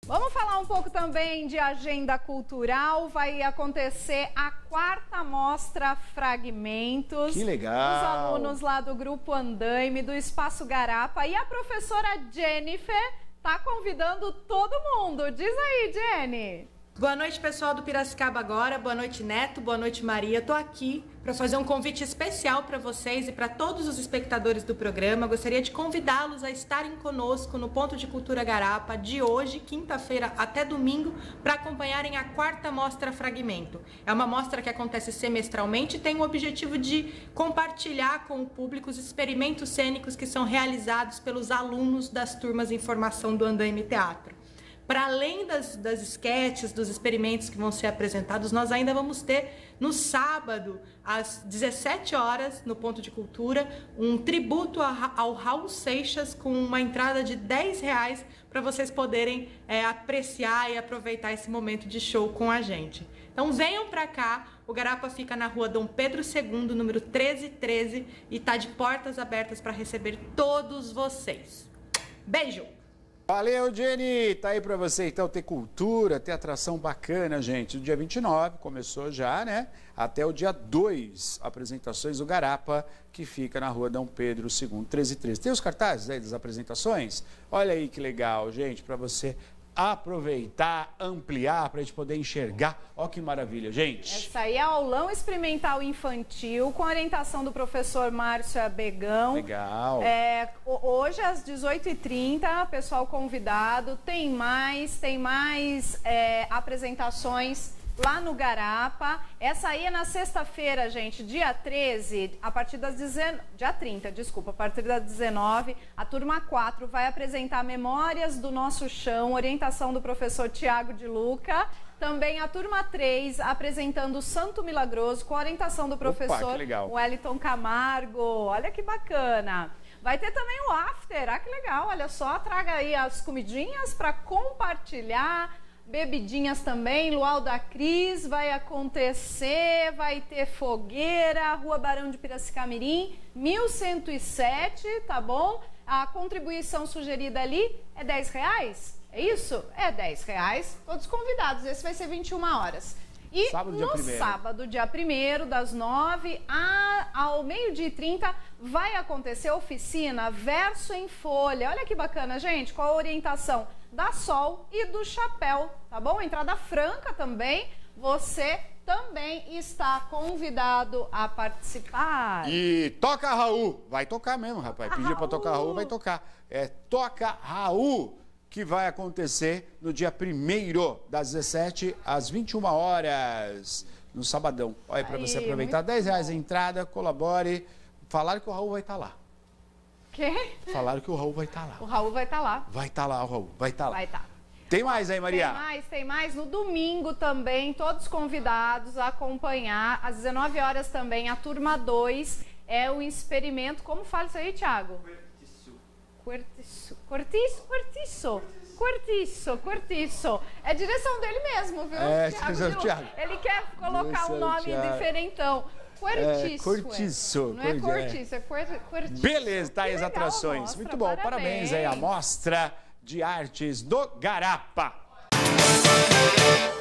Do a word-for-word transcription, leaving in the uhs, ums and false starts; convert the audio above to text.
Vamos falar um pouco também de agenda cultural. Vai acontecer a quarta mostra Fragmentos. Que legal! Os alunos lá do Grupo Andaime, do Espaço Garapa. E a professora Jennifer tá convidando todo mundo. Diz aí, Jenny! Boa noite, pessoal do Piracicaba Agora. Boa noite, Neto. Boa noite, Maria. Estou aqui para fazer um convite especial para vocês e para todos os espectadores do programa. Gostaria de convidá-los a estarem conosco no Ponto de Cultura Garapa de hoje, quinta-feira até domingo, para acompanharem a quarta mostra Fragmento. É uma mostra que acontece semestralmente e tem o objetivo de compartilhar com o público os experimentos cênicos que são realizados pelos alunos das turmas em formação do Andaime Teatro. Para além das, das esquetes, dos experimentos que vão ser apresentados, nós ainda vamos ter no sábado, às dezessete horas, no Ponto de Cultura, um tributo a, ao Raul Seixas com uma entrada de dez reais para vocês poderem é, apreciar e aproveitar esse momento de show com a gente. Então venham para cá, o Garapa fica na rua Dom Pedro segundo, número treze treze, e está de portas abertas para receber todos vocês. Beijo! Valeu, Jenny! Tá aí pra você, então, ter cultura, ter atração bacana, gente. O dia vinte e nove começou já, né? Até o dia dois, apresentações do Garapa, que fica na rua Dom Pedro segundo, treze treze. Tem os cartazes aí das apresentações? Olha aí que legal, gente, pra você aproveitar, ampliar, pra gente poder enxergar. Ó que maravilha, gente. Essa aí é aulão experimental infantil, com orientação do professor Márcio Abegão. Legal. É, hoje, às dezoito e trinta, pessoal convidado. Tem mais, tem mais é, apresentações lá no Garapa. Essa aí é na sexta-feira, gente, dia treze, a partir das dezenove, dia trinta, desculpa, a partir das dezenove, a turma quatro vai apresentar Memórias do Nosso Chão, orientação do professor Tiago de Luca. Também a turma três apresentando Santo Milagroso, com a orientação do professor Wellington Camargo. Olha que bacana. Vai ter também o after, ah, que legal, olha só, traga aí as comidinhas para compartilhar. Bebidinhas também, Luau da Cris vai acontecer, vai ter fogueira, Rua Barão de Piracicamirim, mil cento e sete, tá bom? A contribuição sugerida ali é dez reais, é isso? É dez reais, todos convidados, esse vai ser vinte e uma horas. E sábado, no dia sábado, dia primeiro, das nove ao meio-dia e trinta, vai acontecer a oficina Verso em Folha. Olha que bacana, gente, com a orientação da Sol e do Chapéu, tá bom? Entrada franca também, você também está convidado a participar. E toca Raul, vai tocar mesmo, rapaz. Pedir para tocar Raul, vai tocar. É Toca Raul, que vai acontecer no dia primeiro, das dezessete às vinte e uma horas, no sabadão. Olha, para você aproveitar, dez reais a entrada, colabore. Falaram que o Raul vai estar lá. Quê? Falaram que o Raul vai estar lá. O Raul vai estar lá. Vai estar lá, o Raul, vai estar lá. Vai estar. Tem mais aí, Maria? Tem mais, tem mais. No domingo também, todos convidados a acompanhar. Às dezenove horas também, a turma dois é o experimento. Como fala isso aí, Thiago? Cortiço. Cortiço? Cortiço. Cortiço, cortiço. É direção dele mesmo, viu? É, direção do Thiago. Ele quer colocar um nome diferentão. Cortiço. É, cortiço. Não é cortiço, é cortiço. Beleza, tá aí as atrações. Mostra, muito bom, parabéns. parabéns aí a Mostra de Artes do Garapa.